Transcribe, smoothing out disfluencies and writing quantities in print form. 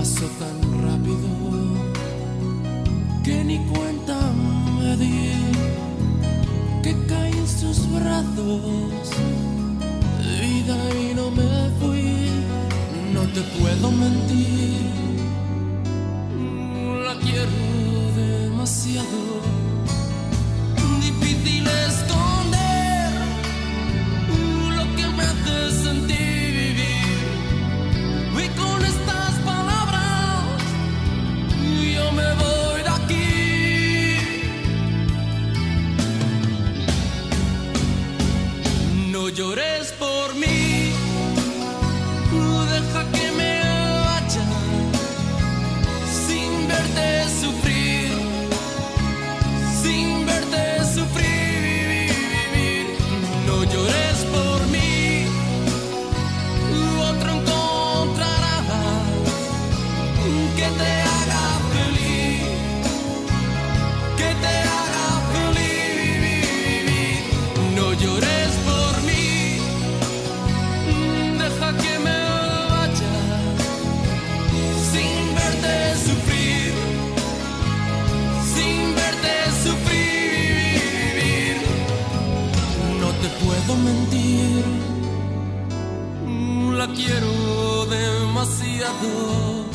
pasó tan rápido que ni cuenta me di que caí en sus brazos, vida, y no me fui. No te puedo mentir, la quiero demasiado. Difícil esconder lo que me hace sentir vivir, y con estas palabras yo me voy de aquí. No llores por mí, deja que me vaya sin verte sufrir, sin verte sufrir, vivir. No llores por mí, otro encontrarás que te haga feliz, que te haga feliz, vivir. No llores por mí, deja que me vaya sin verte sufrir, sin verte sufrir. No te puedo mentir, la quiero demasiado.